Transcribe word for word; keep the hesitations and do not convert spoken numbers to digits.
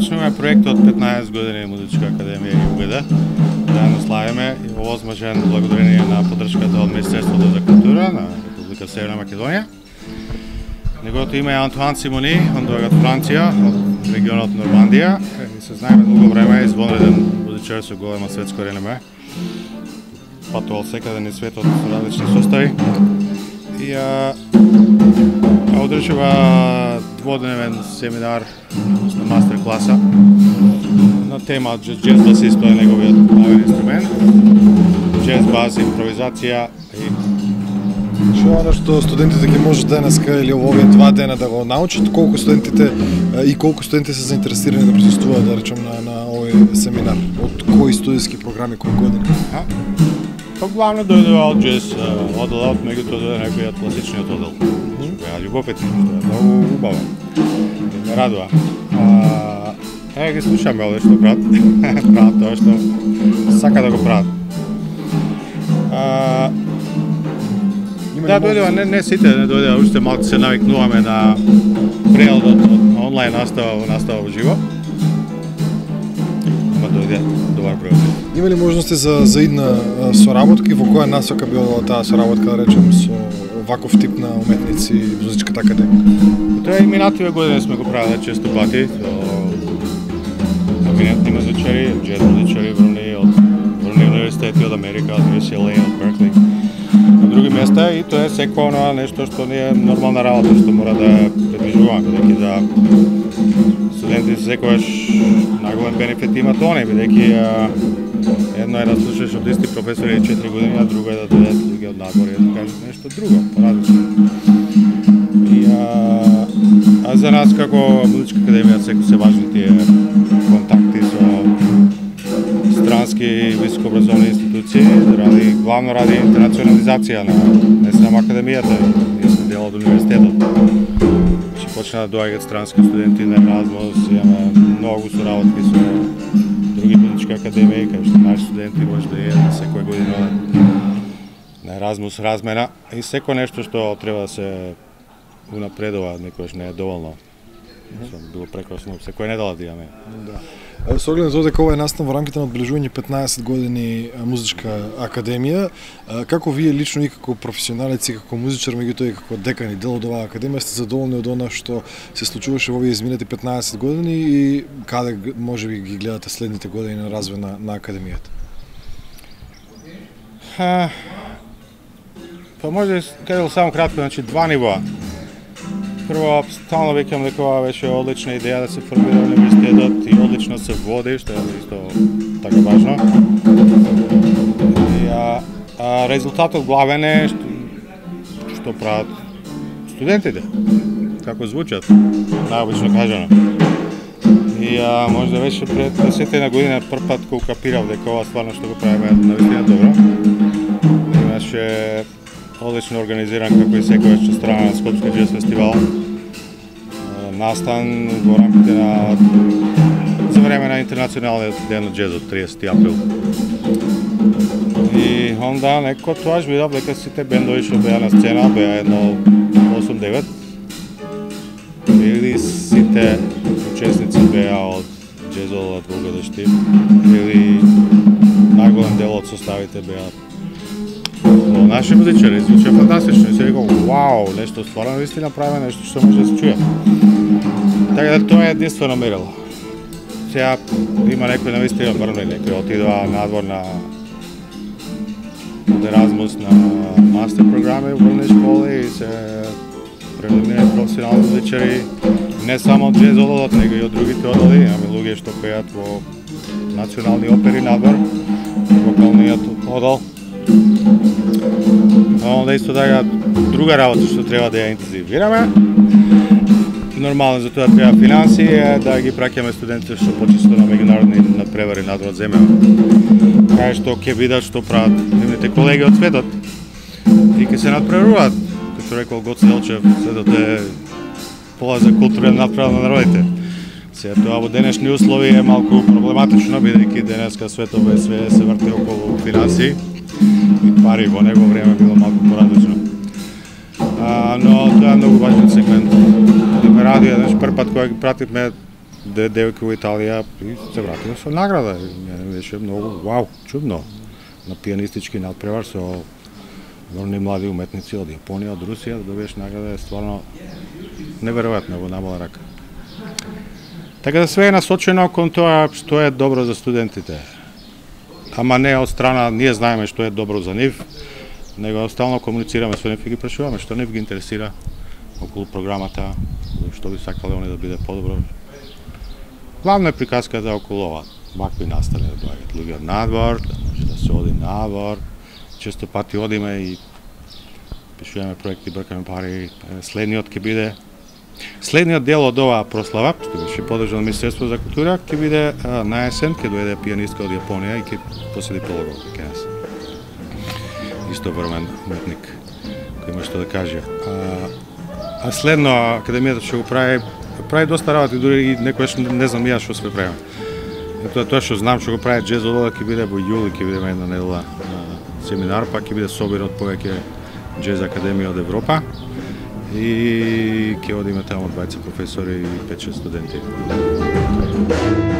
започнуваме проектот петнаесет години Музичка академија ЮГД. Заедно славиме и овозможен благодарение на поддршката од Министерството за култура на Република Северна Македонија. Неговото име е Антуан Симони, он доаѓа од Франција, од регионот Нормандија и се знаеме долго време, извонреден музичар со големо светско реноме. Патувал секаде низ светот со различни состави. И а, одржува дводневен семинар, односно мастер класа на тема джез басист, тоа е неговиот главен инструмент. Джез бас, импровизација и Што оно што студентите ќе можат денеска или овие два дена да го научат, колку студентите и колку студенти се заинтересирани да присуствуваат, да речем, на, на овој семинар? Од кои студиски програми, кои години? А? Па главно дојдува од джез оделот, меѓутоа дојде некој од класичниот одел. Која љубопитно, што е многу убаво. И ме радува. А, е, ги слушаме овде што прават. Прават тоа што сака да го прават. А, да, дојдува, не, не сите, не дојдува, уште малку се навикнуваме на преодот од онлайн настава во настава во живо. Ама дојде добар преод. Има ли можности за заидна соработка и во која насока би одела таа соработка, да речем, со ваков тип на уметници и Музичката академија? Тоа и минативе години сме го правеле често пати со еминентни музичари, джез музичари врвни од врвни универзитети од Америка, од Ю Си Ел Ей, од Беркли, од други места, и тоа е секој оноа нешто што не е нормална работа, што мора да приближуваме, бидејќи да студентите секогаш наголем бенефит имаат они, бидејќи едно е да слушаш од исти професори четири години, а друго е да дојдат луѓе од надвор и да кажат нешто друго, поразлично. И а, а за нас како Музичка академија секој се важни тие контакти со странски високообразовни институции, ради главно ради интернационализација на не само академијата, ние сме дел од универзитетот. Че почна да доаѓаат странски студенти на Еразмус, имаме многу соработки со други музички академии, кај што наши студенти може да идат секоја година на Еразмус размена и секој нешто што треба да се унапредува, некојаш не е доволно. Било прекрасно, секоја недела да имаме. Да. Со оглед на тоа дека ова е настан во рамките на одбележување петнаесет години Музичка академија, како вие лично и како професионалец и како музичар, меѓутоа и како декан и дел од оваа академија, сте задоволни од она што се случуваше во овие изминати петнаесет години и каде можеби ги гледате следните години на развој на, на академијата? Ха, па може кажал само кратко, значи два нивоа. Прво, стално викам дека ова беше одлична идеја да се формира универзитетот и одлично се води, што е исто така важно. И, а, а резултатот главен е што, што прават студентите, како звучат, најобично кажано. И а, може да беше пред десетина година прв пат кога капирав дека ова стварно што го правиме навистина добро. Имаше одлично организиран, како и секојаш од страна на Скопски джез фестивал, настан во рамките на за време на интернационалниот ден на джезот, триесети април. И онда некој тоаш видов дека сите бендови што беа на сцена беа едно осум девет, или сите учесници беа од джезовот волгодешти, или најголем дел од составите беа наши музичари, звучи фантастично и се рекол, вау, нешто стварно вистина правиме, нешто што може да се чуе. Така да тоа е единствено мерило. Сега има некои навистина врвни, некои отидоа надвор на Еразмус на мастер програми во врвни школи и се преминирани професионални музичари, не само од джез оделот, него и од другите одели. Имаме луѓе што пеат во национални опери надвор, вокалниот одел. Онда исто така друга работа што треба да ја интензивираме. Нормално за тоа треба финанси, е да ги праќаме студентите што почесто на меѓународни надпревари надвор од земјава. Кај што ќе видат што прават нивните колеги од светот и ќе се надпреваруваат. Кој што рекол Гоце Делчев, светот е пола за културен надпревар на народите. Сега тоа во денешни услови е малку проблематично, бидејќи денеска светот е све се врти околу финанси и пари, во него време било малку поразлично. А, но тоа е многу важен сегмент. Да ме радија, значи прв пат кога ги пративме две девојки во Италија и се вратиме со награда. Мене беше многу вау, чудно. На пианистички надпревар со врни млади уметници од Јапонија, од Русија, да добиеш награда е стварно неверојатно во намала рака. Така да све е насочено кон тоа што е добро за студентите. Ама не од страна, ние знаеме што е добро за нив, него стално комуницираме со нив и ги прашуваме што нив ги интересира околу програмата, што би сакале они да биде подобро. Главна е приказката околу ова, вакви настани да доаѓаат луѓе од надвор, да може да се оди надвор. Често пати одиме и пишуваме проекти, бркаме пари. Следниот ќе биде Следниот дел од оваа прослава, што беше подржано Министерство за култура, ќе биде на есен, ќе дојде пианистка од Јапонија и ќе поседи полого кај нас. Исто врмен уметник кој има што да каже. А, а следно академијата што го прави, прави доста работи, дури и некојаш не знам ја што се правиме. Ето тоа што знам што го прави джез од ќе биде во јули, ќе биде една недела семинар, па ќе биде собир од повеќе джез академија од Европа. И ќе одиме таму двајца професори и пет-шест студенти.